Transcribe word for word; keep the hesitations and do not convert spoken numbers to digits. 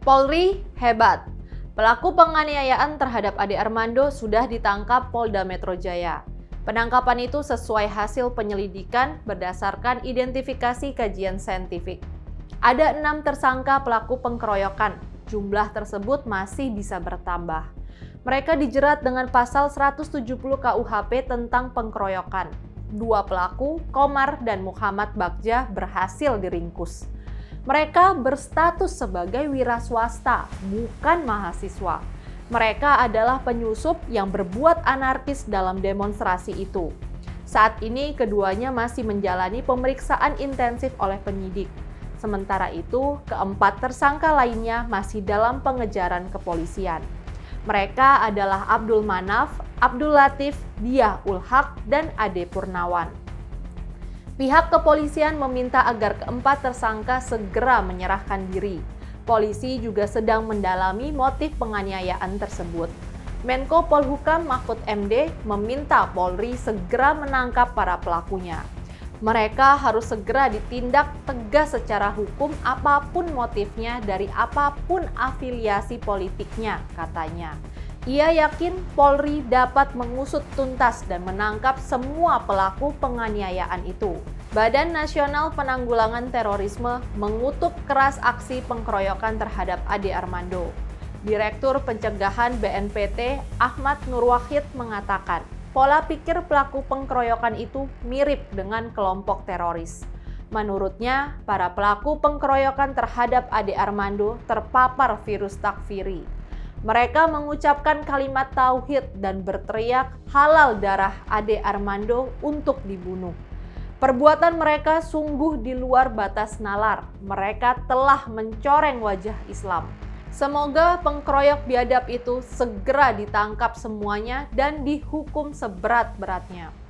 Polri hebat. Pelaku penganiayaan terhadap Ade Armando sudah ditangkap Polda Metro Jaya. Penangkapan itu sesuai hasil penyelidikan berdasarkan identifikasi kajian saintifik. Ada enam tersangka pelaku pengkeroyokan. Jumlah tersebut masih bisa bertambah. Mereka dijerat dengan pasal seratus tujuh puluh K U H P tentang pengkeroyokan. Dua pelaku, Komar dan Muhammad Bagja, berhasil diringkus. Mereka berstatus sebagai wira swasta, bukan mahasiswa. Mereka adalah penyusup yang berbuat anarkis dalam demonstrasi itu. Saat ini keduanya masih menjalani pemeriksaan intensif oleh penyidik. Sementara itu, keempat tersangka lainnya masih dalam pengejaran kepolisian. Mereka adalah Abdul Manaf, Abdul Latif, Diah Ulhaq, dan Ade Purnawan. Pihak kepolisian meminta agar keempat tersangka segera menyerahkan diri. Polisi juga sedang mendalami motif penganiayaan tersebut. Menko Polhukam Mahfud M D meminta Polri segera menangkap para pelakunya. Mereka harus segera ditindak tegas secara hukum apapun motifnya dari apapun afiliasi politiknya, katanya. Ia yakin Polri dapat mengusut tuntas dan menangkap semua pelaku penganiayaan itu. Badan Nasional Penanggulangan Terorisme mengutuk keras aksi pengkeroyokan terhadap Ade Armando. Direktur Pencegahan B N P T Ahmad Nurwahid mengatakan, pola pikir pelaku pengkeroyokan itu mirip dengan kelompok teroris. Menurutnya, para pelaku pengkeroyokan terhadap Ade Armando terpapar virus takfiri. Mereka mengucapkan kalimat tauhid dan berteriak halal darah Ade Armando untuk dibunuh. Perbuatan mereka sungguh di luar batas nalar. Mereka telah mencoreng wajah Islam. Semoga pengkeroyok biadab itu segera ditangkap semuanya dan dihukum seberat-beratnya.